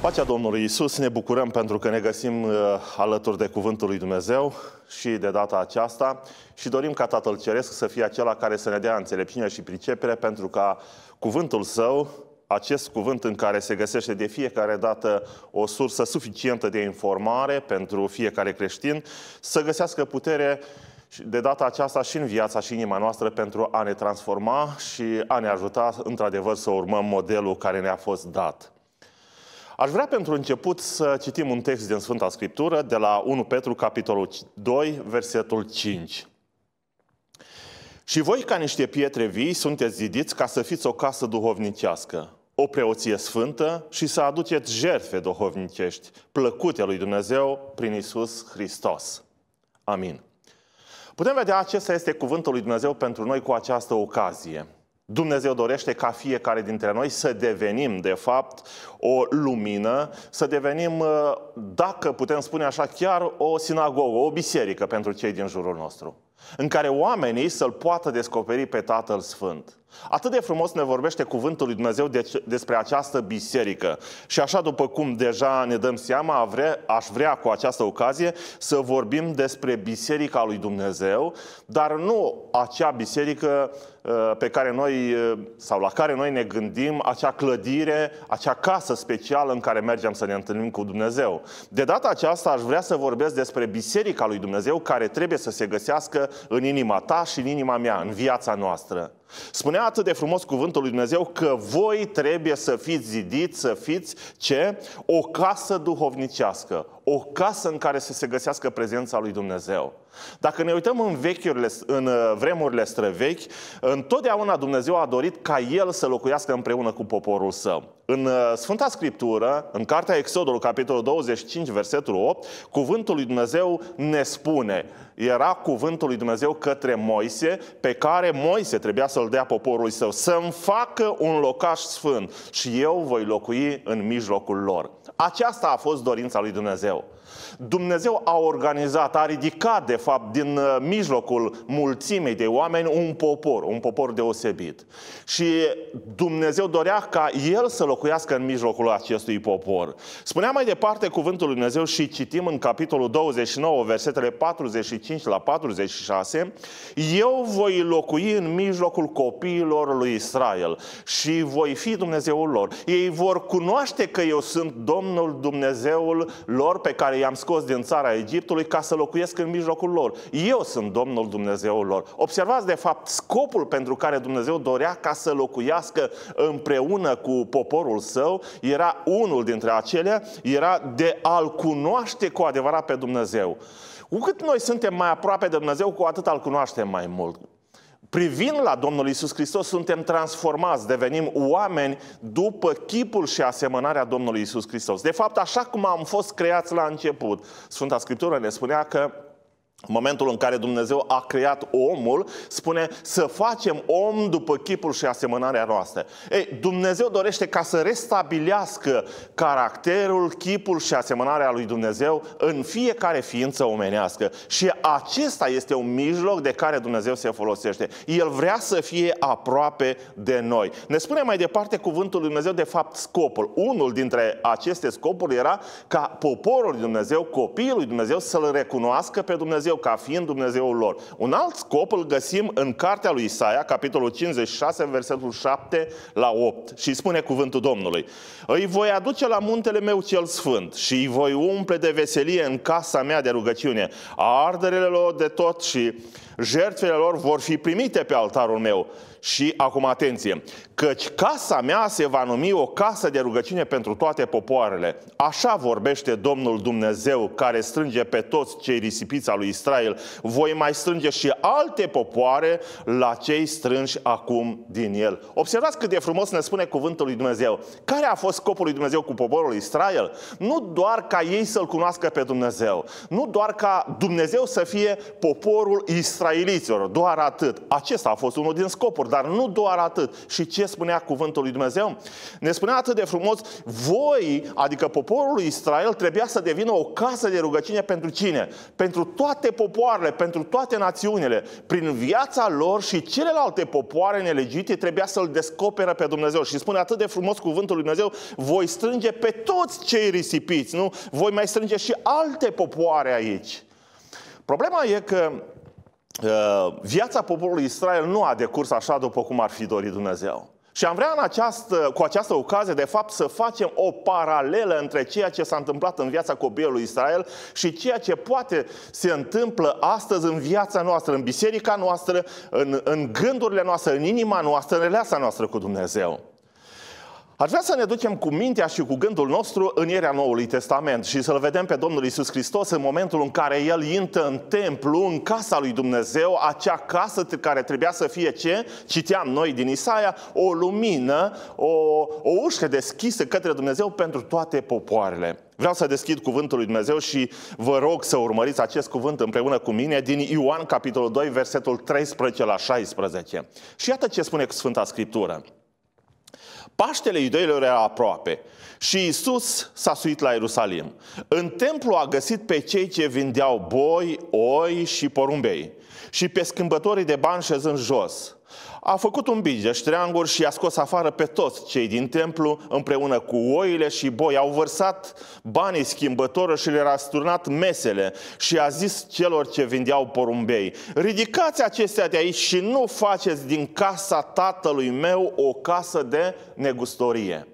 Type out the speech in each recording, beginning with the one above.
Pacea Domnului Iisus, ne bucurăm pentru că ne găsim alături de Cuvântul lui Dumnezeu și de data aceasta și dorim ca Tatăl Ceresc să fie acela care să ne dea înțelepciune și pricepere pentru ca Cuvântul Său, acest cuvânt în care se găsește de fiecare dată o sursă suficientă de informare pentru fiecare creștin, să găsească putere de data aceasta și în viața și în inima noastră pentru a ne transforma și a ne ajuta într-adevăr să urmăm modelul care ne-a fost dat. Aș vrea pentru început să citim un text din Sfânta Scriptură de la 1 Petru, capitolul 2, versetul 5. Și voi, ca niște pietre vii, sunteți zidiți ca să fiți o casă duhovnicească, o preoție sfântă și să aduceți jertfe duhovnicești, plăcute lui Dumnezeu prin Iisus Hristos. Amin. Putem vedea, acesta este cuvântul lui Dumnezeu pentru noi cu această ocazie. Dumnezeu dorește ca fiecare dintre noi să devenim, de fapt, o lumină, să devenim, dacă putem spune așa, chiar o sinagogă, o biserică pentru cei din jurul nostru, în care oamenii să-L poată descoperi pe Tatăl Sfânt. Atât de frumos ne vorbește cuvântul lui Dumnezeu despre această biserică. Și așa, după cum deja ne dăm seama, aș vrea cu această ocazie să vorbim despre Biserica lui Dumnezeu, dar nu acea biserică pe care noi, sau la care noi ne gândim, acea clădire, acea casă specială în care mergem să ne întâlnim cu Dumnezeu. De data aceasta aș vrea să vorbesc despre Biserica lui Dumnezeu care trebuie să se găsească în inima ta și în inima mea, în viața noastră. Spunea atât de frumos cuvântul lui Dumnezeu că voi trebuie să fiți zidiți, să fiți ce? O casă duhovnicească, o casă în care să se găsească prezența lui Dumnezeu. Dacă ne uităm în vremurile străvechi, întotdeauna Dumnezeu a dorit ca El să locuiască împreună cu poporul Său. În Sfânta Scriptură, în Cartea Exodul, capitolul 25, versetul 8, cuvântul lui Dumnezeu ne spune, era cuvântul lui Dumnezeu către Moise, pe care Moise trebuia să-l dea poporului său, să-mi facă un locaș sfânt și eu voi locui în mijlocul lor. Aceasta a fost dorința lui Dumnezeu. Dumnezeu a organizat, a ridicat, de fapt, din mijlocul mulțimii de oameni un popor deosebit. Și Dumnezeu dorea ca El să locuiască în mijlocul acestui popor. Spunea mai departe cuvântul lui Dumnezeu și citim în capitolul 29, versetele 45 la 46, eu voi locui în mijlocul copiilor lui Israel și voi fi Dumnezeul lor. Ei vor cunoaște că eu sunt Domnul Dumnezeul lor pe care i-am scos din țara Egiptului ca să locuiesc în mijlocul lor. Eu sunt Domnul Dumnezeul lor. Observați, de fapt, scopul pentru care Dumnezeu dorea ca să locuiască împreună cu poporul Său, era unul dintre acelea, era de a-L cunoaște cu adevărat pe Dumnezeu. Cu cât noi suntem mai aproape de Dumnezeu, cu atât Îl cunoaștem mai mult. Privind la Domnul Iisus Hristos, suntem transformați, devenim oameni după chipul și asemănarea Domnului Iisus Hristos. De fapt, așa cum am fost creați la început. Sfânta Scriptură ne spunea că în momentul în care Dumnezeu a creat omul, spune să facem om după chipul și asemănarea noastră. Ei, Dumnezeu dorește ca să restabilească caracterul, chipul și asemănarea lui Dumnezeu în fiecare ființă omenească. Și acesta este un mijloc de care Dumnezeu se folosește. El vrea să fie aproape de noi. Ne spune mai departe cuvântul lui Dumnezeu, de fapt, scopul. Unul dintre aceste scopuri era ca poporul lui Dumnezeu, copiii lui Dumnezeu, să-L recunoască pe Dumnezeu ca fiind Dumnezeul lor. Un alt scop îl găsim în cartea lui Isaia, capitolul 56, versetul 7 la 8. Și spune cuvântul Domnului: îi voi aduce la muntele meu cel sfânt și îi voi umple de veselie în casa mea de rugăciune. Arderele lor de tot și jertfele lor vor fi primite pe altarul meu. Și acum atenție, căci casa mea se va numi o casă de rugăciune pentru toate popoarele. Așa vorbește Domnul Dumnezeu, care strânge pe toți cei risipiți al lui Israel. Voi mai strânge și alte popoare la cei strânși acum din el. Observați cât de frumos ne spune cuvântul lui Dumnezeu. Care a fost scopul lui Dumnezeu cu poporul Israel? Nu doar ca ei să-L cunoască pe Dumnezeu, nu doar ca Dumnezeu să fie poporul israeliților, doar atât. Acesta a fost unul din scopuri. dar nu doar atât. Și ce spunea cuvântul lui Dumnezeu? Ne spunea atât de frumos, voi, adică poporul lui Israel, trebuia să devină o casă de rugăciune pentru cine? Pentru toate popoarele, pentru toate națiunile. Prin viața lor și celelalte popoare nelegite trebuia să-L descoperă pe Dumnezeu. Și spune atât de frumos cuvântul lui Dumnezeu, voi strânge pe toți cei risipiți, nu? Voi mai strânge și alte popoare aici. Problema e că viața poporului Israel nu a decurs așa după cum ar fi dorit Dumnezeu. Și am vrea cu această ocazie, de fapt, să facem o paralelă între ceea ce s-a întâmplat în viața copilului Israel și ceea ce poate se întâmplă astăzi în viața noastră, în biserica noastră, în gândurile noastre, în inima noastră, în relația noastră cu Dumnezeu. Aș vrea să ne ducem cu mintea și cu gândul nostru în erea Noului Testament și să-L vedem pe Domnul Iisus Hristos în momentul în care El intră în templu, în casa lui Dumnezeu, acea casă care trebuia să fie ce? Citeam noi din Isaia, o lumină, o ușă deschisă către Dumnezeu pentru toate popoarele. Vreau să deschid cuvântul lui Dumnezeu și vă rog să urmăriți acest cuvânt împreună cu mine din Ioan, capitolul 2, versetul 13 la 16. Și iată ce spune Sfânta Scriptură. Paștele iudeilor era aproape și Iisus s-a suit la Ierusalim. În templu a găsit pe cei ce vindeau boi, oi și porumbei și pe schimbătorii de bani șezând jos. A făcut un bige, ștreanguri și a scos afară pe toți cei din templu împreună cu oile și boi. Au vărsat banii schimbătorilor și le-a răsturnat mesele și a zis celor ce vindeau porumbei: ridicați acestea de aici și nu faceți din casa tatălui meu o casă de negustorie.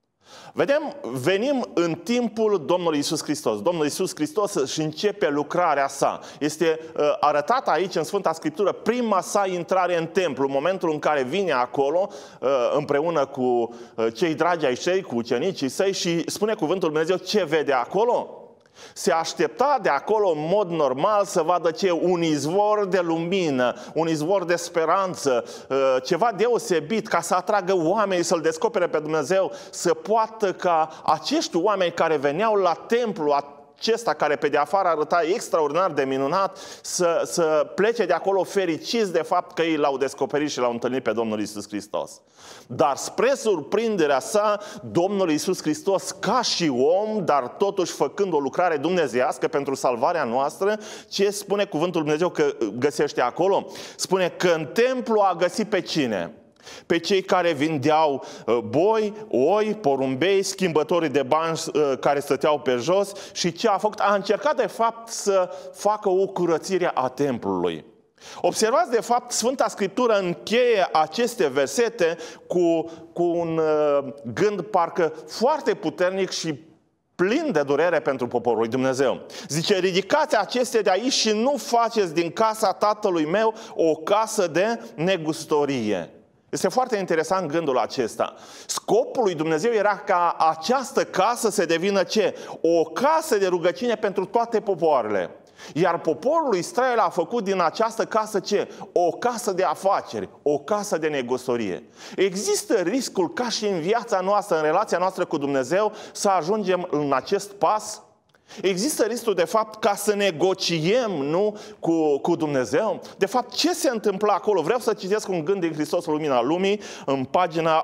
Venim în timpul Domnului Iisus Hristos. Domnul Iisus Hristos își începe lucrarea sa. Este arătată aici în Sfânta Scriptură prima sa intrare în templu, momentul în care vine acolo împreună cu cei dragi ai săi, cu ucenicii săi și spune cuvântul Lui Dumnezeu ce vede acolo. Se aștepta de acolo în mod normal să vadă ce? Un izvor de lumină, un izvor de speranță, ceva deosebit ca să atragă oamenii să-L descopere pe Dumnezeu, să poată ca acești oameni care veneau la templu acesta, care pe de afară arăta extraordinar de minunat, să plece de acolo fericiți de fapt că ei L-au descoperit și L-au întâlnit pe Domnul Iisus Hristos. Dar spre surprinderea sa, Domnul Iisus Hristos, ca și om, dar totuși făcând o lucrare dumnezeiască pentru salvarea noastră, ce spune cuvântul Lui Dumnezeu că găsește acolo? Spune că în templu a găsit pe cine? Pe cei care vindeau boi, oi, porumbei, schimbătorii de bani care stăteau pe jos. Și ce a făcut? A încercat de fapt să facă o curățire a templului. Observați de fapt, Sfânta Scriptură încheie aceste versete cu un gând parcă foarte puternic și plin de durere pentru poporul lui Dumnezeu. Zice, ridicați acestea de aici și nu faceți din casa tatălui meu o casă de negustorie. Este foarte interesant gândul acesta. Scopul lui Dumnezeu era ca această casă să devină ce? O casă de rugăciune pentru toate popoarele. Iar poporul lui Israel a făcut din această casă ce? O casă de afaceri, o casă de negustorie. Există riscul ca și în viața noastră, în relația noastră cu Dumnezeu, să ajungem în acest pas? Există riscul de fapt ca să negociem, nu, cu Dumnezeu? De fapt, ce se întâmplă acolo? Vreau să citesc un gând din Hristos Lumina Lumii în pagina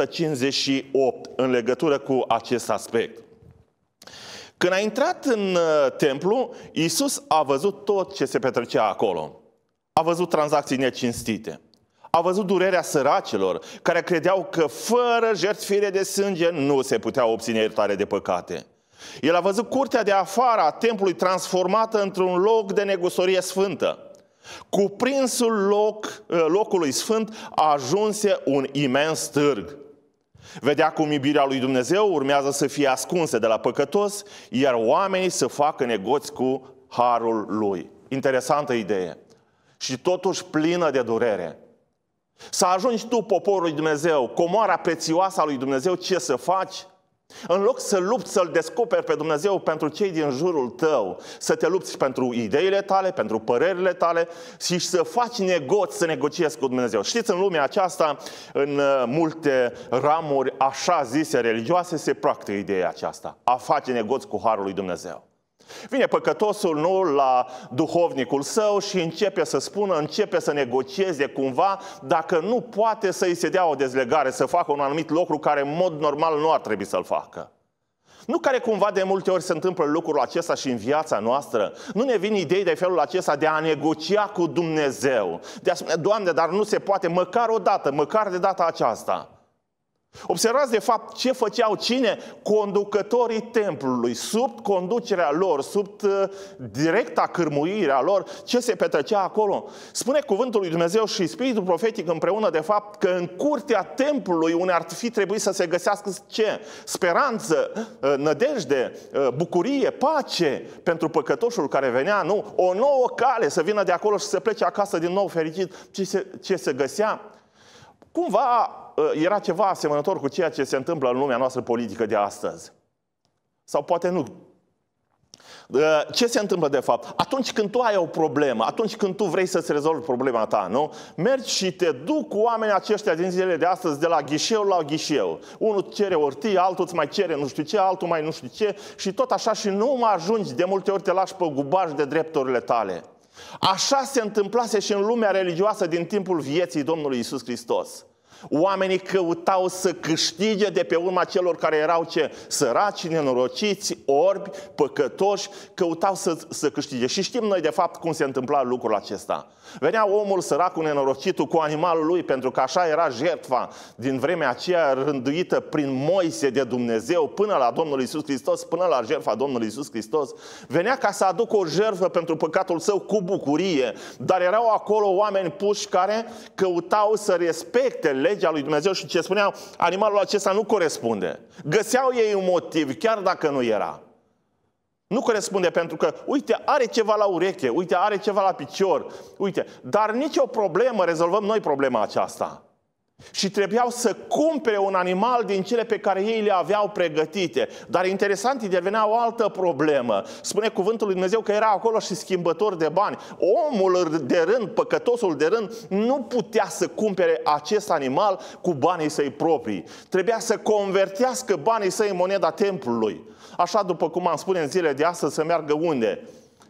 158 în legătură cu acest aspect. Când a intrat în templu, Iisus a văzut tot ce se petrecea acolo. A văzut tranzacții necinstite. A văzut durerea săracilor care credeau că fără jertfire de sânge nu se putea obține iertare de păcate. El a văzut curtea de afară a templului transformată într-un loc de negustorie sfântă. Cuprinsul locului sfânt ajunse un imens târg. Vedea cum iubirea lui Dumnezeu urmează să fie ascunsă de la păcătos, iar oamenii să facă negoți cu harul lui. Interesantă idee. Și totuși plină de durere. Să ajungi tu, poporul lui Dumnezeu, comoara prețioasă a lui Dumnezeu, ce să faci? În loc să lupți să-L descoperi pe Dumnezeu pentru cei din jurul tău, să te lupți pentru ideile tale, pentru părerile tale și să faci negoți, să negociezi cu Dumnezeu. Știți, în lumea aceasta, în multe ramuri așa zise religioase, se practică ideea aceasta, a face negoți cu harul lui Dumnezeu. Vine păcătosul, nu, la duhovnicul său și începe să spună, începe să negocieze cumva dacă nu poate să îi se dea o dezlegare, să facă un anumit lucru care în mod normal nu ar trebui să-l facă. Nu care cumva de multe ori se întâmplă lucrul acesta și în viața noastră? Nu ne vin idei de felul acesta de a negocia cu Dumnezeu, de a spune, Doamne, dar nu se poate măcar o dată, măcar de data aceasta. Observați de fapt ce făceau cine? Conducătorii templului, sub conducerea lor, sub directa cârmuirea lor, ce se petrecea acolo. Spune cuvântul lui Dumnezeu și Spiritul profetic împreună de fapt că în curtea templului unde ar fi trebuit să se găsească ce? Speranță, nădejde, bucurie, pace pentru păcătoșul care venea, nu? O nouă cale să vină de acolo și să plece acasă din nou fericit. Ce se găsea? Cumva era ceva asemănător cu ceea ce se întâmplă în lumea noastră politică de astăzi. Sau poate nu. Ce se întâmplă de fapt? Atunci când tu ai o problemă, atunci când tu vrei să-ți rezolvi problema ta, nu? Mergi și te duci cu oamenii aceștia din zilele de astăzi de la ghișeu la ghișeu. Unul cere ortie, altul îți mai cere nu știu ce, altul mai nu știu ce și tot așa și nu mai ajungi, de multe ori te lași pe gubaj de drepturile tale. Așa se întâmplase și în lumea religioasă din timpul vieții Domnului Iisus Hristos. Oamenii căutau să câștige de pe urma celor care erau ce? Săraci, nenorociți, orbi, păcătoși, căutau să câștige. Și știm noi de fapt cum se întâmpla lucrul acesta. Venea omul săracul, nenorocitul, cu animalul lui, pentru că așa era jertfa din vremea aceea rânduită prin Moise de Dumnezeu până la Domnul Iisus Hristos, până la jertfa Domnului Iisus Hristos. Venea ca să aducă o jertfă pentru păcatul său cu bucurie, dar erau acolo oameni puși care căutau să respecte legea lui Dumnezeu și ce spuneau, animalul acesta nu corespunde. Găseau ei un motiv, chiar dacă nu era. Nu corespunde pentru că, uite, are ceva la ureche, uite, are ceva la picior, uite, dar nicio problemă, rezolvăm noi problema aceasta. Și trebuiau să cumpere un animal din cele pe care ei le aveau pregătite. Dar interesant, intervenea o altă problemă. Spune cuvântul lui Dumnezeu că era acolo și schimbător de bani. Omul de rând, păcătosul de rând, nu putea să cumpere acest animal cu banii săi proprii. Trebuia să convertească banii săi în moneda templului. Așa, după cum am spune în zilele de astăzi, să meargă unde?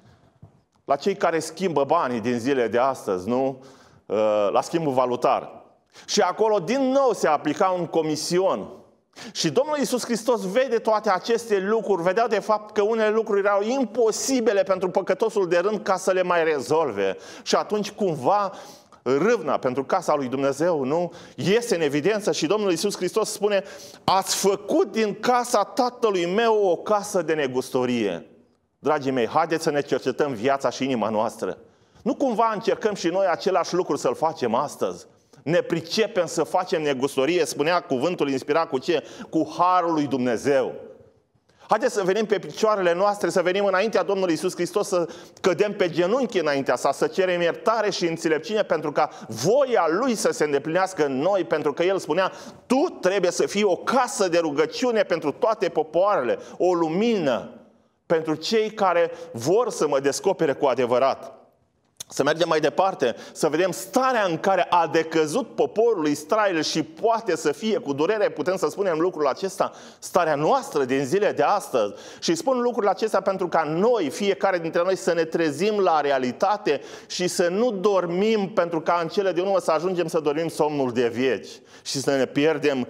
La cei care schimbă banii din zilele de astăzi, nu? La schimbul valutar. Și acolo din nou se aplica un comision. Și Domnul Iisus Hristos vede toate aceste lucruri, vedea de fapt că unele lucruri erau imposibile pentru păcătosul de rând ca să le mai rezolve. Și atunci cumva râvna pentru casa lui Dumnezeu, nu? Iese în evidență și Domnul Iisus Hristos spune: ați făcut din casa tatălui meu o casă de negustorie. Dragii mei, haideți să ne cercetăm viața și inima noastră. Nu cumva încercăm și noi același lucru să-l facem astăzi? Ne pricepem să facem negustorie, spunea cuvântul inspirat cu ce? Cu harul lui Dumnezeu. Haideți să venim pe picioarele noastre, să venim înaintea Domnului Iisus Hristos, să cădem pe genunchi înaintea sa, să cerem iertare și înțelepciune pentru ca voia Lui să se îndeplinească în noi, pentru că El spunea: tu trebuie să fii o casă de rugăciune pentru toate popoarele, o lumină pentru cei care vor să mă descopere cu adevărat. Să mergem mai departe, să vedem starea în care a decăzut poporul Israel și poate să fie, cu durere putem să spunem lucrul acesta, starea noastră din zile de astăzi. Și spun lucrurile acestea pentru ca noi, fiecare dintre noi, să ne trezim la realitate și să nu dormim, pentru ca în cele din urmă să ajungem să dormim somnul de veci și să ne pierdem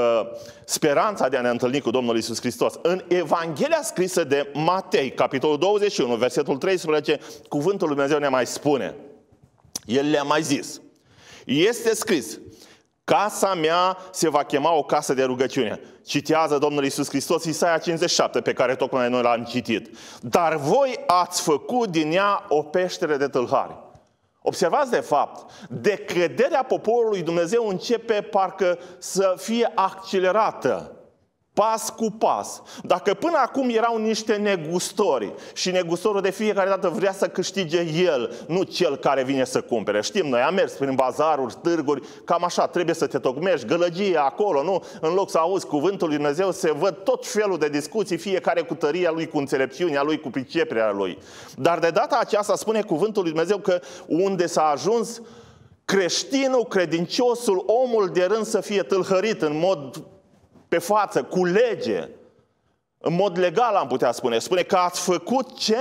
speranța de a ne întâlni cu Domnul Iisus Hristos. În Evanghelia scrisă de Matei, capitolul 21, versetul 13, cuvântul lui Dumnezeu ne mai spune. El le-a mai zis: este scris, casa mea se va chema o casă de rugăciune. Citează Domnul Iisus Hristos Isaia 57, pe care tocmai noi l-am citit. Dar voi ați făcut din ea o peșteră de tâlhari. Observați de fapt, decăderea poporului Dumnezeu începe parcă să fie accelerată, pas cu pas. Dacă până acum erau niște negustori și negustorul de fiecare dată vrea să câștige el, nu cel care vine să cumpere. Știm noi, am mers prin bazaruri, târguri, cam așa, trebuie să te tocmești, gălăgie acolo, nu? În loc să auzi cuvântul lui Dumnezeu, se văd tot felul de discuții, fiecare cu tăria lui, cu înțelepciunea lui, cu priceperea lui. Dar de data aceasta spune cuvântul lui Dumnezeu că unde s-a ajuns, creștinul, credinciosul, omul de rând să fie tâlhărit în mod pe față, cu lege, În mod legal am putea spune. Spune că ați făcut ce?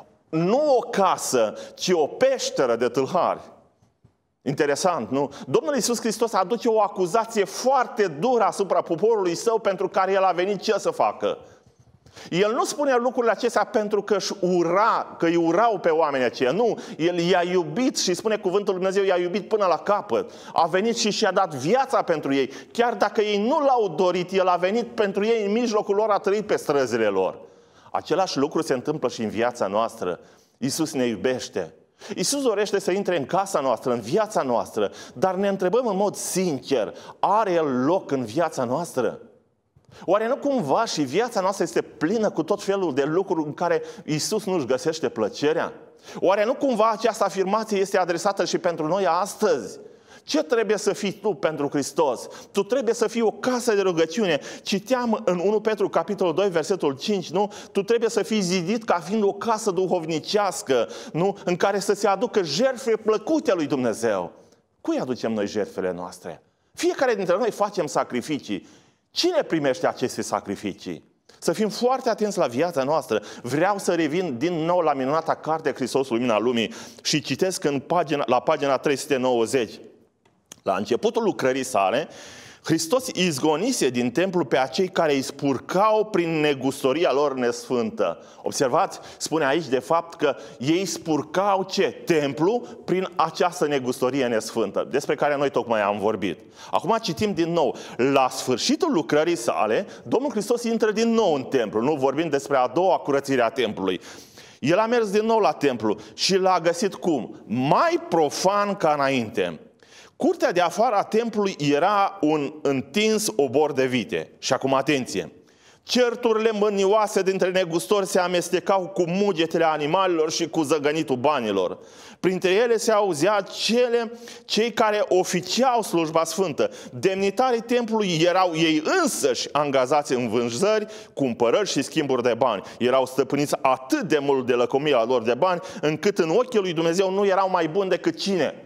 Nu o casă, ci o peșteră de tâlhari. Interesant, nu? Domnul Iisus Hristos aduce o acuzație foarte dură asupra poporului său pentru care El a venit ce să facă? El nu spune lucrurile acestea pentru că îi urau pe oamenii aceia. Nu, El i-a iubit și spune cuvântul Lui Dumnezeu, i-a iubit până la capăt. A venit și și-a dat viața pentru ei. Chiar dacă ei nu l-au dorit, El a venit pentru ei în mijlocul lor, a trăit pe străzile lor. Același lucru se întâmplă și în viața noastră. Iisus ne iubește. Iisus dorește să intre în casa noastră, în viața noastră, dar ne întrebăm în mod sincer, are El loc în viața noastră? Oare nu cumva și viața noastră este plină cu tot felul de lucruri în care Iisus nu-și găsește plăcerea? Oare nu cumva această afirmație este adresată și pentru noi astăzi? Ce trebuie să fii tu pentru Hristos? Tu trebuie să fii o casă de rugăciune. Citeam în 1 Petru, capitolul 2, versetul 5, nu? Tu trebuie să fii zidit ca fiind o casă duhovnicească, nu? În care să se aducă jertfe plăcute lui Dumnezeu. Cui aducem noi jertfele noastre? Fiecare dintre noi facem sacrificii. Cine primește aceste sacrificii? Să fim foarte atenți la viața noastră. Vreau să revin din nou la minunata carte Hristos, Lumina Lumii și citesc la pagina 390. La începutul lucrării sale, Hristos izgonise din templu pe acei care îi spurcau prin negustoria lor nesfântă. Observați, spune aici de fapt că ei spurcau ce? Templu prin această negustorie nesfântă, despre care noi tocmai am vorbit. Acum citim din nou. La sfârșitul lucrării sale, Domnul Hristos intră din nou în templu. Nu vorbim despre a doua curățire a templului. El a mers din nou la templu și l-a găsit cum? Mai profan ca înainte. Curtea de afară a templului era un întins obor de vite. Și acum atenție! Certurile mânioase dintre negustori se amestecau cu mugetele animalelor și cu zăgănitul banilor. Printre ele se auzea cei care oficiau slujba sfântă. Demnitarii templului erau ei însăși angajați în vânzări, cumpărări și schimburi de bani. Erau stăpâniți atât de mult de lăcomia lor de bani, încât în ochii lui Dumnezeu nu erau mai buni decât cine?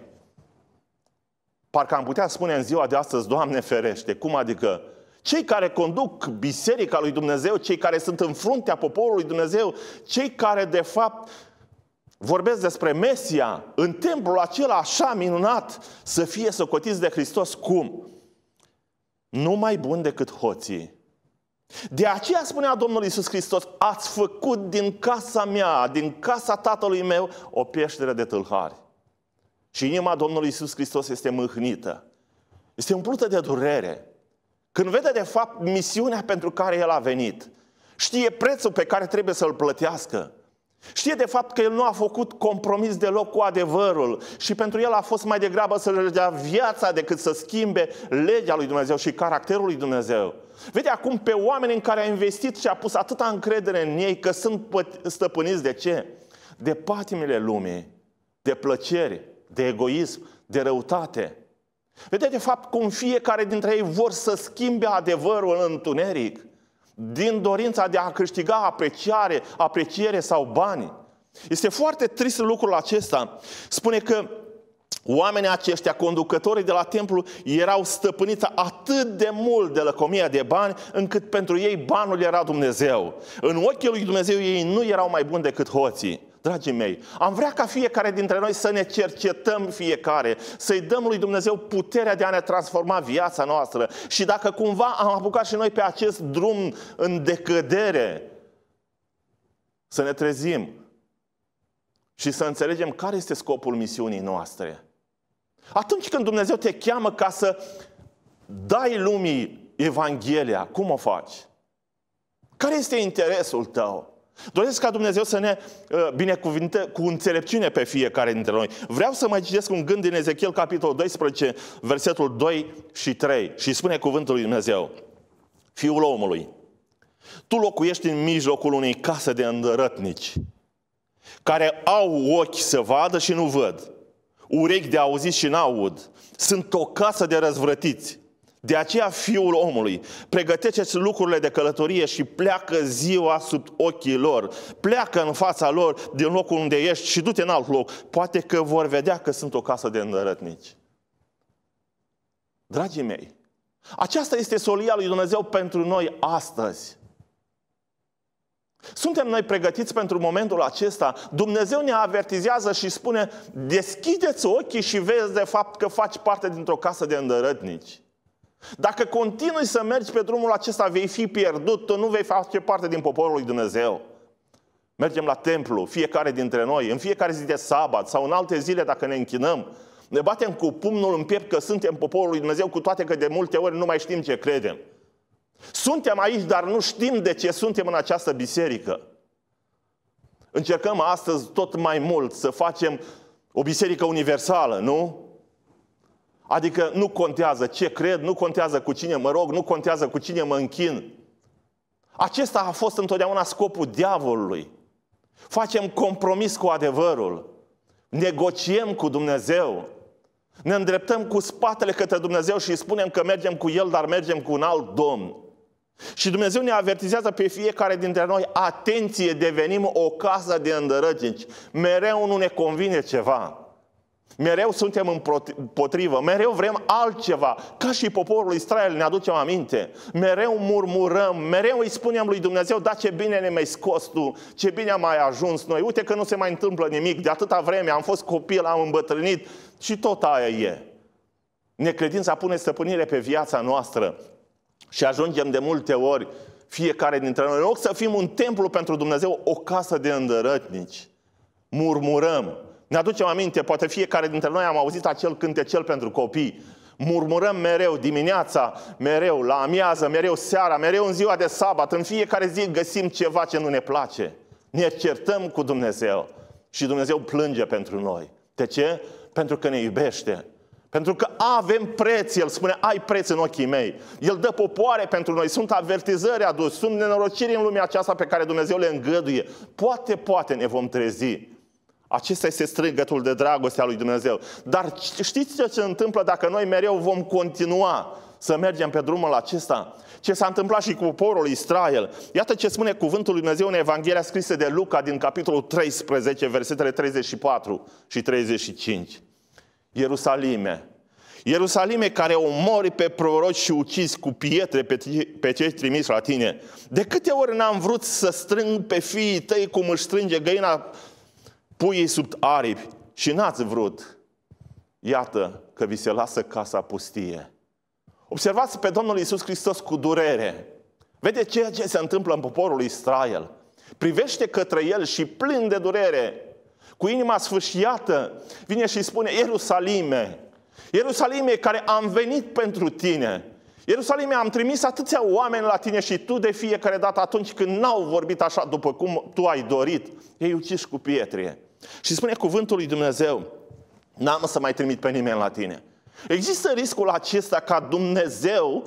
Parcă am putea spune în ziua de astăzi, Doamne ferește, cum adică? Cei care conduc biserica lui Dumnezeu, cei care sunt în fruntea poporului Dumnezeu, cei care de fapt vorbesc despre Mesia, în templul acela așa minunat, să fie socotiți de Hristos, cum? Nu mai bun decât hoții. De aceea spunea Domnul Iisus Hristos, ați făcut din casa mea, din casa Tatălui meu, o peșteră de tâlhari. Și inima Domnului Iisus Hristos este mâhnită. Este umplută de durere. Când vede de fapt misiunea pentru care El a venit. Știe prețul pe care trebuie să-l plătească. Știe de fapt că El nu a făcut compromis deloc cu adevărul. Și pentru El a fost mai degrabă să-și dea viața decât să schimbe legea lui Dumnezeu și caracterul lui Dumnezeu. Vede acum pe oameni în care a investit și a pus atâta încredere în ei că sunt stăpâniți de ce? De patimile lumii, de plăceri, de egoism, de răutate. Vedeți de fapt cum fiecare dintre ei vor să schimbe adevărul în întuneric, din dorința de a câștiga apreciere sau bani. Este foarte trist lucrul acesta. Spune că oamenii aceștia, conducătorii de la templu, erau stăpâniți atât de mult de lăcomia de bani, încât pentru ei banul era Dumnezeu. În ochii lui Dumnezeu ei nu erau mai buni decât hoții. Dragii mei, am vrea ca fiecare dintre noi să ne cercetăm fiecare, să-i dăm lui Dumnezeu puterea de a ne transforma viața noastră. Și dacă cumva am apucat și noi pe acest drum în decădere, să ne trezim și să înțelegem care este scopul misiunii noastre. Atunci când Dumnezeu te cheamă ca să dai lumii Evanghelia, cum o faci? Care este interesul tău? Doresc ca Dumnezeu să ne binecuvinte cu înțelepciune pe fiecare dintre noi. Vreau să mai citesc un gând din Ezechiel, capitolul 12, versetul 2 și 3. Și spune cuvântul lui Dumnezeu: Fiul omului, tu locuiești în mijlocul unei case de îndărătnici, care au ochi să vadă și nu văd, urechi de auzit și n-aud. Sunt o casă de răzvrătiți. De aceea, Fiul omului, pregătește-ți lucrurile de călătorie și pleacă ziua sub ochii lor. Pleacă în fața lor din locul unde ești și du-te în alt loc. Poate că vor vedea că sunt o casă de îndărătnici. Dragii mei, aceasta este solia lui Dumnezeu pentru noi astăzi. Suntem noi pregătiți pentru momentul acesta? Dumnezeu ne avertizează și spune: deschideți ochii și vezi de fapt că faci parte dintr-o casă de îndărătnici. Dacă continui să mergi pe drumul acesta, vei fi pierdut, tu nu vei face parte din poporul lui Dumnezeu. Mergem la templu, fiecare dintre noi, în fiecare zi de sabat sau în alte zile dacă ne închinăm. Ne batem cu pumnul în piept că suntem poporul lui Dumnezeu, cu toate că de multe ori nu mai știm ce credem. Suntem aici, dar nu știm de ce suntem în această biserică. Încercăm astăzi tot mai mult să facem o biserică universală, nu? Adică nu contează ce cred, nu contează cu cine mă rog, nu contează cu cine mă închin. Acesta a fost întotdeauna scopul diavolului. Facem compromis cu adevărul. Negociem cu Dumnezeu. Ne îndreptăm cu spatele către Dumnezeu și spunem că mergem cu El, dar mergem cu un alt Domn. Și Dumnezeu ne avertizează pe fiecare dintre noi: atenție, devenim o casă de îndărătnici. Mereu nu ne convine ceva. Mereu suntem împotrivă, mereu vrem altceva. Ca și poporul Israel, ne aducem aminte. Mereu murmurăm, mereu îi spunem lui Dumnezeu: da, ce bine ne mai scos tu, ce bine am mai ajuns noi. Uite că nu se mai întâmplă nimic, de atâta vreme am fost copil, am îmbătrânit și tot aia e. Necredința pune stăpânire pe viața noastră și ajungem de multe ori, fiecare dintre noi, în loc să fim un templu pentru Dumnezeu, o casă de îndărătnici. Murmurăm. Ne aducem aminte, poate fiecare dintre noi am auzit acel cântecel pentru copii. Murmurăm mereu dimineața, mereu la amiază, mereu seara, mereu în ziua de sabat. În fiecare zi găsim ceva ce nu ne place. Ne certăm cu Dumnezeu și Dumnezeu plânge pentru noi. De ce? Pentru că ne iubește. Pentru că avem preț. El spune: ai preț în ochii mei. El dă popoare pentru noi. Sunt avertizări aduse. Sunt nenorociri în lumea aceasta pe care Dumnezeu le îngăduie. Poate ne vom trezi. Acesta este strigătul de dragoste a lui Dumnezeu. Dar știți ce se întâmplă dacă noi mereu vom continua să mergem pe drumul acesta? Ce s-a întâmplat și cu poporul Israel. Iată ce spune cuvântul lui Dumnezeu în Evanghelia scrisă de Luca din capitolul 13, versetele 34 și 35. Ierusalime, Ierusalime, care omori pe proroci și ucizi cu pietre pe cei trimiși la tine, de câte ori n-am vrut să strâng pe fiii tăi cum își strânge găina puii sub aripi și n-ați vrut. Iată că vi se lasă casa pustie. Observați pe Domnul Iisus Hristos cu durere. Vede ceea ce se întâmplă în poporul Israel. Privește către el și plin de durere, cu inima sfâșiată, vine și spune: Ierusalime, Ierusalime, care am venit pentru tine. Ierusalime, am trimis atâția oameni la tine și tu de fiecare dată atunci când n-au vorbit așa după cum tu ai dorit, ei uciși cu pietre. Și spune cuvântul lui Dumnezeu: n-am să mai trimit pe nimeni la tine. Există riscul acesta ca Dumnezeu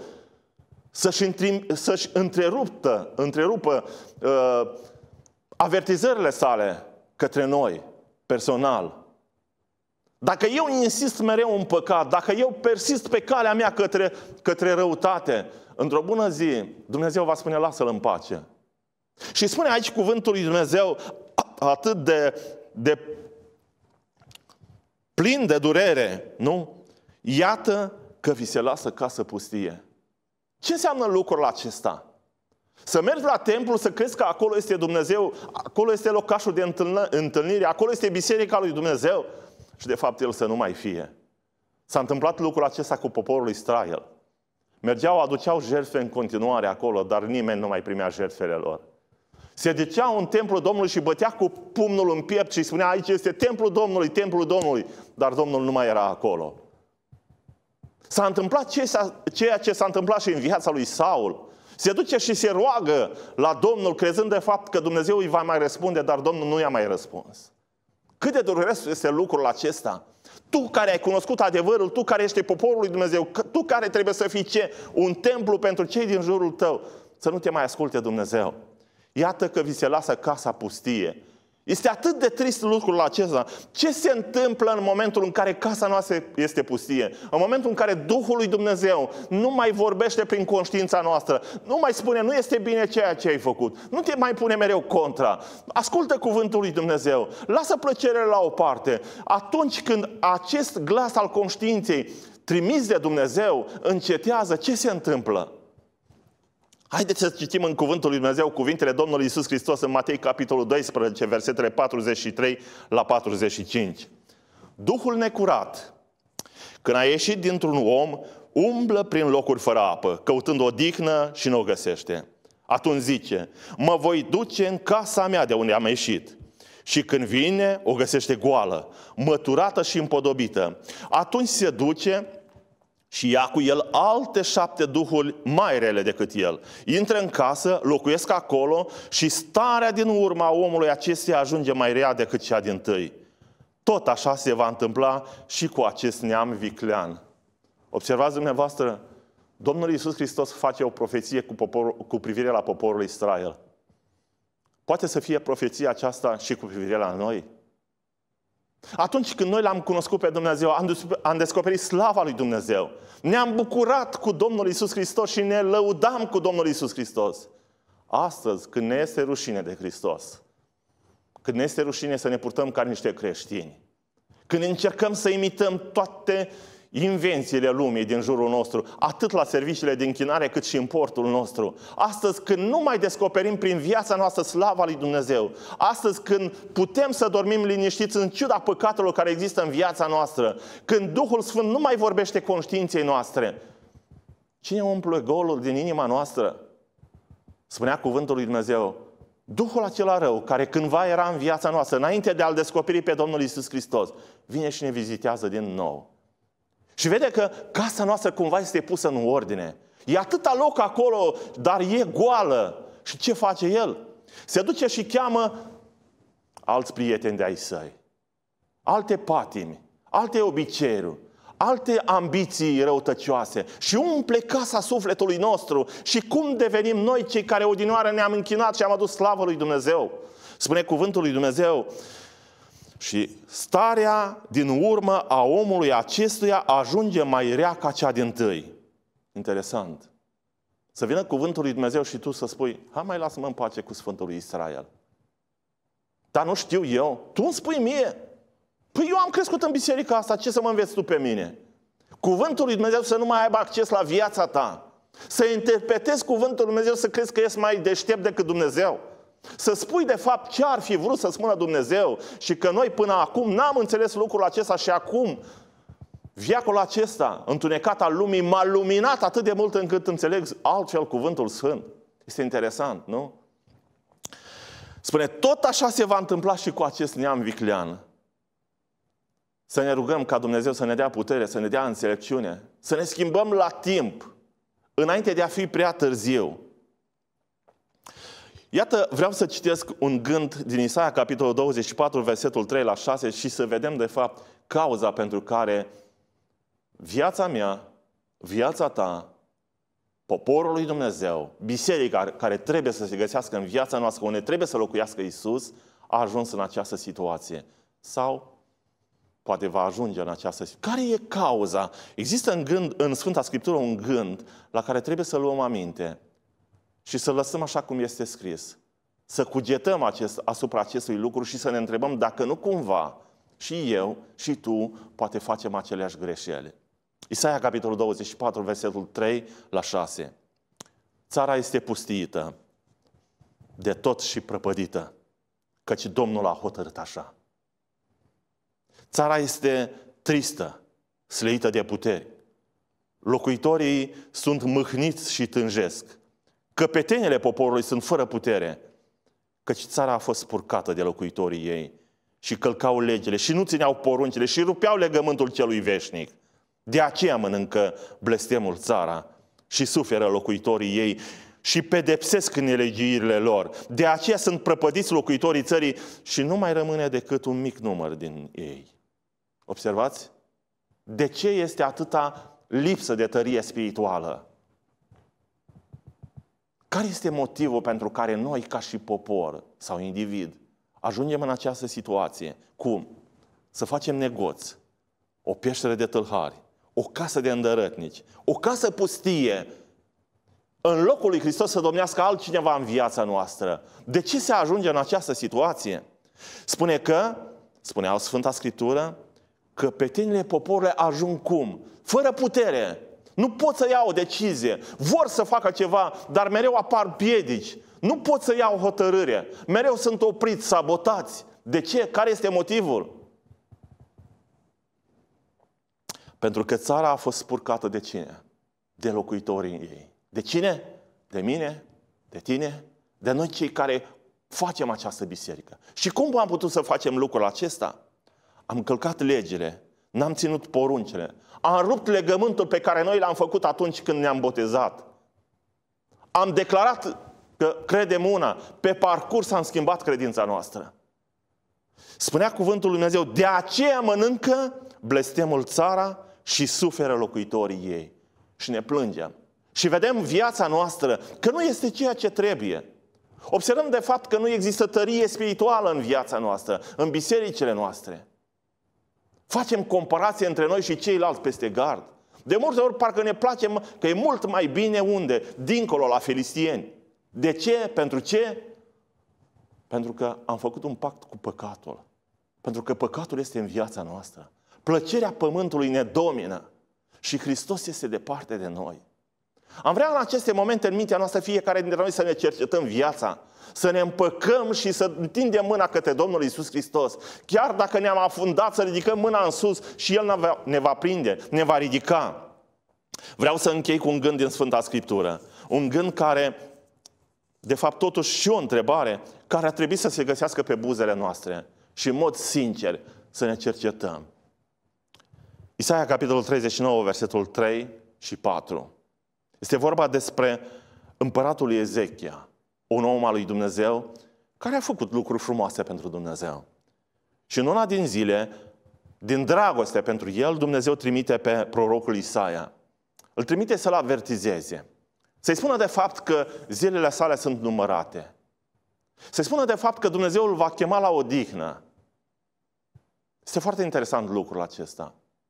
să-și întrerupă avertizările sale către noi, personal. Dacă eu insist mereu în păcat, dacă eu persist pe calea mea către răutate, într-o bună zi Dumnezeu va spune: lasă-l în pace. Și spune aici cuvântul lui Dumnezeu atât de plin de durere, nu? Iată că vi se lasă casă pustie. Ce înseamnă lucrul acesta? Să mergi la templu, să crezi că acolo este Dumnezeu, acolo este locașul de întâlnire, acolo este biserica lui Dumnezeu și de fapt el să nu mai fie. S-a întâmplat lucrul acesta cu poporul Israel. Mergeau, aduceau jertfe în continuare acolo, dar nimeni nu mai primea jertfele lor. Se duceau în templul Domnului și bătea cu pumnul în piept și spunea: aici este templul Domnului, templul Domnului, dar Domnul nu mai era acolo. S-a întâmplat ceea ce s-a întâmplat și în viața lui Saul. Se duce și se roagă la Domnul, crezând de fapt că Dumnezeu îi va mai răspunde, dar Domnul nu i-a mai răspuns. Cât de dureros este lucrul acesta? Tu care ai cunoscut adevărul, tu care ești poporul lui Dumnezeu, tu care trebuie să fii un templu pentru cei din jurul tău, să nu te mai asculte Dumnezeu. Iată că vi se lasă casa pustie. Este atât de trist lucrul acesta. Ce se întâmplă în momentul în care casa noastră este pustie? În momentul în care Duhul lui Dumnezeu nu mai vorbește prin conștiința noastră, nu mai spune: nu este bine ceea ce ai făcut, nu te mai pune mereu contra. Ascultă cuvântul lui Dumnezeu, lasă plăcerea la o parte. Atunci când acest glas al conștiinței trimis de Dumnezeu încetează, ce se întâmplă? Haideți să citim în Cuvântul lui Dumnezeu cuvintele Domnului Iisus Hristos în Matei, capitolul 12, versetele 43 la 45. Duhul necurat, când a ieșit dintr-un om, umblă prin locuri fără apă, căutând odihnă și nu o găsește. Atunci zice, mă voi duce în casa mea de unde am ieșit. Și când vine, o găsește goală, măturată și împodobită. Atunci se duce și ia cu el alte 7 duhuri mai rele decât el. Intră în casă, locuiesc acolo și starea din urma omului acesteia ajunge mai rea decât cea dintâi. Tot așa se va întâmpla și cu acest neam viclean. Observați dumneavoastră, Domnul Iisus Hristos face o profeție cu privire la poporul Israel. Poate să fie profeția aceasta și cu privire la noi? Atunci când noi l-am cunoscut pe Dumnezeu, am descoperit slava lui Dumnezeu. Ne-am bucurat cu Domnul Iisus Hristos și ne lăudam cu Domnul Iisus Hristos. Astăzi, când ne este rușine de Hristos, când ne este rușine să ne purtăm ca niște creștini, când încercăm să imităm toate invențiile lumii din jurul nostru, atât la serviciile de închinare cât și în portul nostru. Astăzi când nu mai descoperim prin viața noastră slava lui Dumnezeu, astăzi când putem să dormim liniștiți în ciuda păcatelor care există în viața noastră, când Duhul Sfânt nu mai vorbește conștiinței noastre, cine umple golul din inima noastră? Spunea cuvântul lui Dumnezeu, Duhul acela rău, care cândva era în viața noastră, înainte de a-L descoperi pe Domnul Iisus Hristos, vine și ne vizitează din nou. Și vede că casa noastră cumva este pusă în ordine. E atâta loc acolo, dar e goală. Și ce face el? Se duce și cheamă alți prieteni de-ai săi, alte patimi, alte obiceiuri, alte ambiții răutăcioase și umple casa sufletului nostru. Și cum devenim noi cei care odinioară ne-am închinat și am adus slavă lui Dumnezeu? Spune cuvântul lui Dumnezeu, și starea din urmă a omului acestuia ajunge mai rea ca cea dintâi. Interesant. Să vină cuvântul lui Dumnezeu și tu să spui, hai mai lasă-mă în pace cu Sfântul lui Israel. Dar nu știu eu. Tu îmi spui mie. Păi eu am crescut în biserica asta, ce să mă înveți tu pe mine? Cuvântul lui Dumnezeu să nu mai aibă acces la viața ta. Să interpretezi cuvântul lui Dumnezeu să crezi că ești mai deștept decât Dumnezeu. Să spui de fapt ce ar fi vrut să spună Dumnezeu și că noi până acum n-am înțeles lucrul acesta și acum viacul acesta, întunecat al lumii, m-a luminat atât de mult încât înțeleg altfel cuvântul Sfânt. Este interesant, nu? Spune, tot așa se va întâmpla și cu acest neam viclean. Să ne rugăm ca Dumnezeu să ne dea putere, să ne dea înțelepciune, să ne schimbăm la timp, înainte de a fi prea târziu. Iată, vreau să citesc un gând din Isaia, capitolul 24, versetul 3 la 6 și să vedem, de fapt, cauza pentru care viața mea, viața ta, poporul lui Dumnezeu, biserica care trebuie să se găsească în viața noastră, unde trebuie să locuiască Iisus, a ajuns în această situație. Sau poate va ajunge în această situație. Care e cauza? Există în Sfânta Scriptură un gând la care trebuie să luăm aminte și să lăsăm așa cum este scris. Să cugetăm asupra acestui lucru și să ne întrebăm dacă nu cumva și eu și tu poate facem aceleași greșeli. Isaia, capitolul 24, versetul 3 la 6. Țara este pustiită de tot și prăpădită, căci Domnul a hotărât așa. Țara este tristă, slăită de puteri. Locuitorii sunt mâhniți și tânjesc. Căpetenile poporului sunt fără putere, căci țara a fost spurcată de locuitorii ei și călcau legile și nu țineau poruncile și rupeau legământul celui veșnic. De aceea mănâncă blestemul țara și suferă locuitorii ei și pedepsesc nelegiuirile lor. De aceea sunt prăpădiți locuitorii țării și nu mai rămâne decât un mic număr din ei. Observați? De ce este atâta lipsă de tărie spirituală? Care este motivul pentru care noi, ca și popor sau individ, ajungem în această situație? Cum? Să facem negoți, o peșteră de tâlhari, o casă de îndărătnici, o casă pustie, în locul lui Hristos să domnească altcineva în viața noastră. De ce se ajunge în această situație? Spunea Sfânta Scriptură, că căpetenile poporului ajung cum? Fără putere. Nu pot să iau o decizie. Vor să facă ceva, dar mereu apar piedici. Nu pot să iau hotărâre. Mereu sunt opriți, sabotați. De ce? Care este motivul? Pentru că țara a fost spurcată de cine? De locuitorii ei. De cine? De mine? De tine? De noi cei care facem această biserică. Și cum am putut să facem lucrul acesta? Am călcat legile, n-am ținut poruncile, am rupt legământul pe care noi l-am făcut atunci când ne-am botezat. Am declarat că credem una, pe parcurs am schimbat credința noastră. Spunea cuvântul lui Dumnezeu, de aceea mănâncă blestemul țara și suferă locuitorii ei. Și ne plângem. Și vedem viața noastră că nu este ceea ce trebuie. Observăm de fapt că nu există tărie spirituală în viața noastră, în bisericile noastre. Facem comparație între noi și ceilalți peste gard. De multe ori parcă ne place că e mult mai bine unde? Dincolo la filistieni. De ce? Pentru ce? Pentru că am făcut un pact cu păcatul. Pentru că păcatul este în viața noastră. Plăcerea pământului ne domină. Și Hristos este departe de noi. Am vrea în aceste momente în mintea noastră fiecare dintre noi să ne cercetăm viața, să ne împăcăm și să întindem mâna către Domnul Iisus Hristos. Chiar dacă ne-am afundat, să ridicăm mâna în sus și El ne va prinde, ne va ridica. Vreau să închei cu un gând din Sfânta Scriptură. Un gând care, de fapt totuși și o întrebare, care ar trebui să se găsească pe buzele noastre și în mod sincer să ne cercetăm. Isaia, capitolul 39, versetul 3 și 4. Este vorba despre împăratul Ezechia, un om al lui Dumnezeu, care a făcut lucruri frumoase pentru Dumnezeu. Și în una din zile, din dragoste pentru el, Dumnezeu trimite pe prorocul Isaia. Îl trimite să-l avertizeze. Să-i spună de fapt că zilele sale sunt numărate. Să-i spună de fapt că Dumnezeu îl va chema la odihnă. Este foarte interesant lucrul acesta.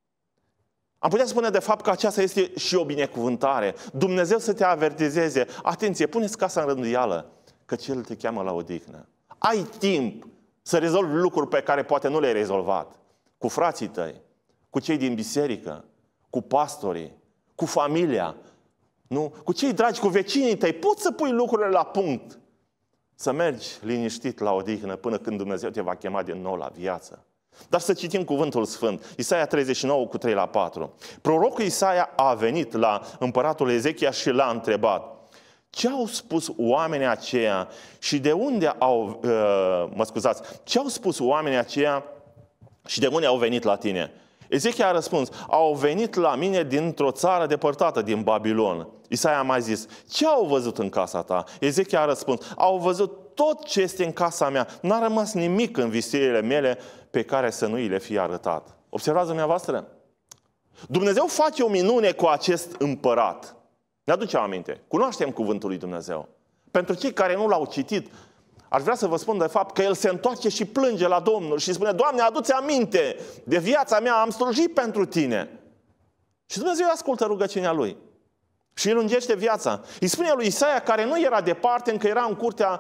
Am putea spune de fapt că aceasta este și o binecuvântare. Dumnezeu să te avertizeze. Atenție, puneți casa în rânduială, căci El te cheamă la odihnă. Ai timp să rezolvi lucruri pe care poate nu le-ai rezolvat. Cu frații tăi, cu cei din biserică, cu pastorii, cu familia, nu? Cu cei dragi, cu vecinii tăi. Poți să pui lucrurile la punct. Să mergi liniștit la odihnă până când Dumnezeu te va chema din nou la viață. Dar să citim cuvântul sfânt. Isaia 39 cu 3 la 4. Prorocul Isaia a venit la împăratul Ezechia și l-a întrebat: ce au spus oamenii aceia și de unde au... ce au spus oamenii aceia și de unde au venit la tine? Ezechia a răspuns: au venit la mine dintr-o țară depărtată, din Babilon. Isaia a mai zis: ce au văzut în casa ta? Ezechia a răspuns: au văzut tot ce este în casa mea. N-a rămas nimic în visurile mele pe care să nu îi le fie arătat. Observați dumneavoastră? Dumnezeu face o minune cu acest împărat. Ne aducem aminte. Cunoaștem cuvântul lui Dumnezeu. Pentru cei care nu l-au citit, aș vrea să vă spun de fapt că el se întoarce și plânge la Domnul și spune: Doamne, adu-ți aminte de viața mea, am slujit pentru Tine. Și Dumnezeu ascultă rugăciunea lui și îi lungește viața. Îi spune lui Isaia, care nu era departe, încă era în curtea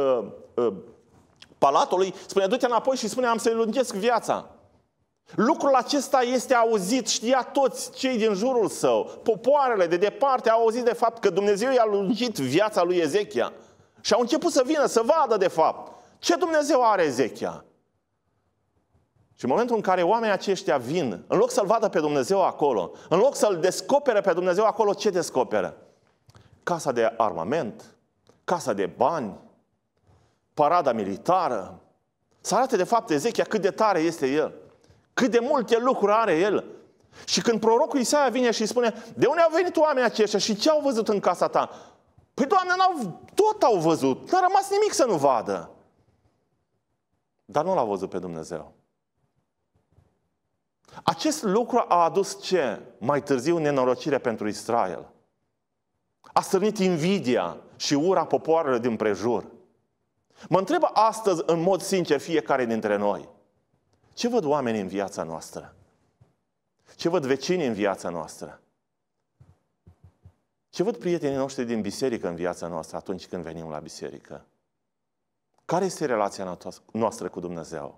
palatului, spune: du-te înapoi și spune: am să-i lungesc viața. Lucrul acesta este auzit, știa toți cei din jurul său. Popoarele de departe au auzit de fapt că Dumnezeu i-a lungit viața lui Ezechia. Și au început să vină, să vadă de fapt ce Dumnezeu are Ezechia. Și în momentul în care oamenii aceștia vin, în loc să-L vadă pe Dumnezeu acolo, în loc să-L descopere pe Dumnezeu acolo, ce descoperă? Casa de armament, casa de bani, parada militară. Să arate de fapt Ezechia cât de tare este el, cât de multe lucruri are el. Și când prorocul Isaia vine și spune: de unde au venit oamenii aceștia și ce au văzut în casa ta? Păi, Doamne, tot au văzut, n-a rămas nimic să nu vadă. Dar nu l-a văzut pe Dumnezeu. Acest lucru a adus ce? Mai târziu nenorocire pentru Israel. A stârnit invidia și ura popoarelor din prejur. Mă întrebă astăzi, în mod sincer, fiecare dintre noi: ce văd oamenii în viața noastră? Ce văd vecinii în viața noastră? Ce văd prietenii noștri din biserică în viața noastră atunci când venim la biserică? Care este relația noastră cu Dumnezeu?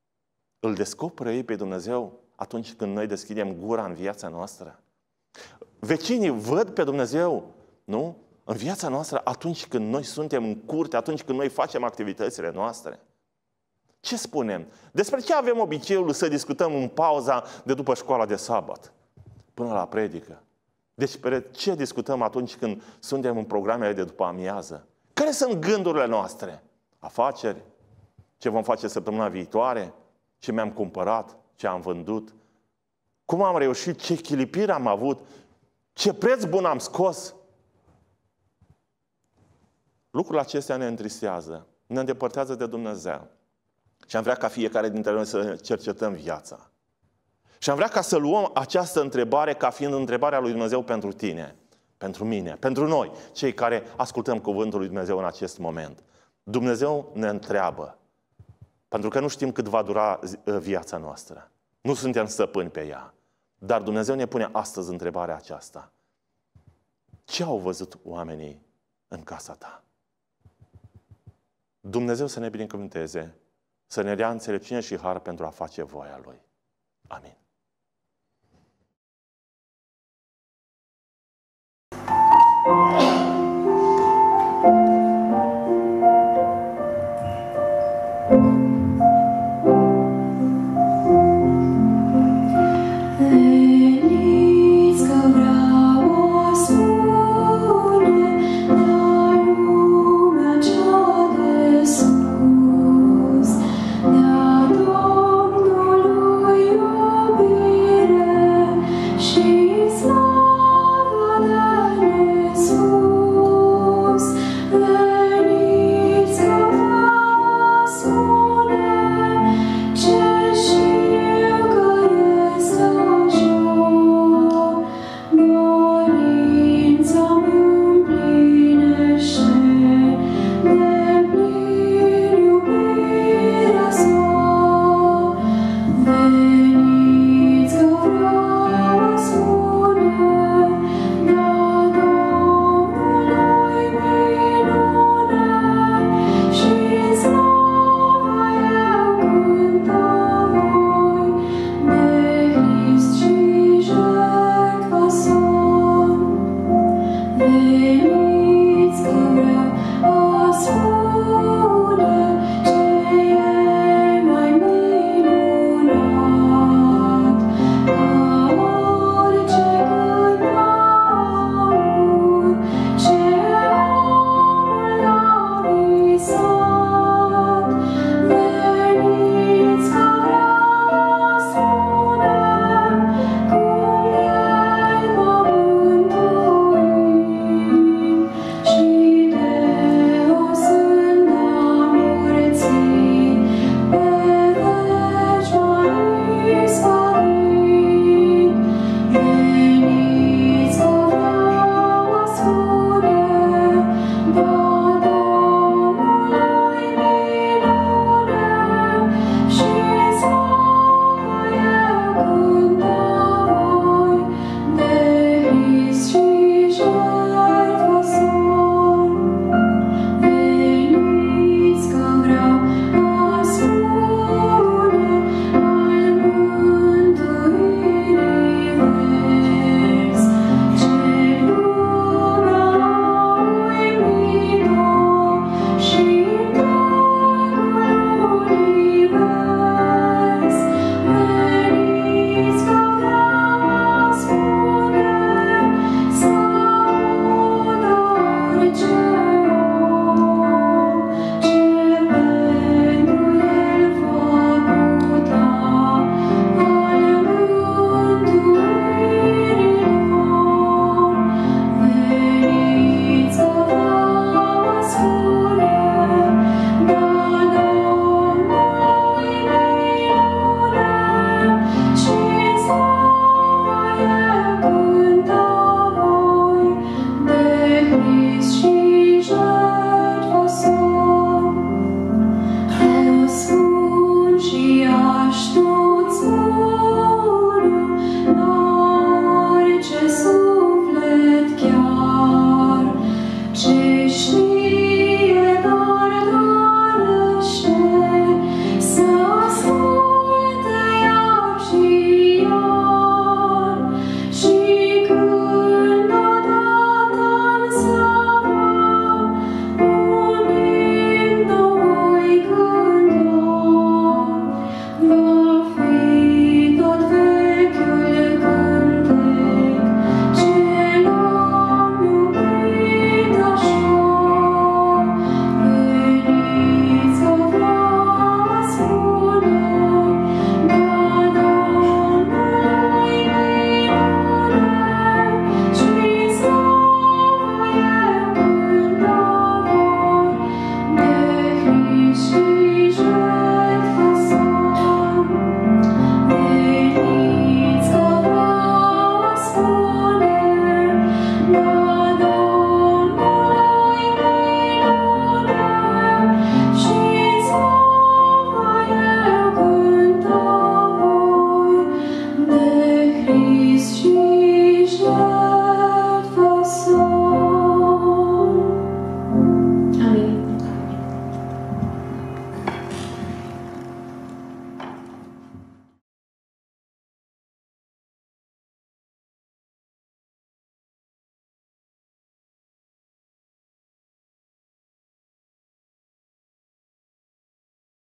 Îl descoperă ei pe Dumnezeu atunci când noi deschidem gura în viața noastră? Vecinii văd pe Dumnezeu, nu? În viața noastră atunci când noi suntem în curte, atunci când noi facem activitățile noastre. Ce spunem? Despre ce avem obiceiul să discutăm în pauza de după școala de sabat până la predică? Despre ce discutăm atunci când suntem în programele de după amiază? Care sunt gândurile noastre? Afaceri? Ce vom face săptămâna viitoare? Ce mi-am cumpărat? Ce am vândut? Cum am reușit? Ce chilipiri am avut? Ce preț bun am scos? Lucrurile acestea ne întristează, ne îndepărtează de Dumnezeu. Și am vrea ca fiecare dintre noi să cercetăm viața. Și am vrea ca să luăm această întrebare ca fiind întrebarea lui Dumnezeu pentru tine, pentru mine, pentru noi, cei care ascultăm cuvântul lui Dumnezeu în acest moment. Dumnezeu ne întreabă, pentru că nu știm cât va dura viața noastră. Nu suntem stăpâni pe ea. Dar Dumnezeu ne pune astăzi întrebarea aceasta. Ce au văzut oamenii în casa ta? Dumnezeu să ne binecuvânteze, să ne dea înțelepciune și har pentru a face voia Lui. Amin. Veniți că vreau o spune.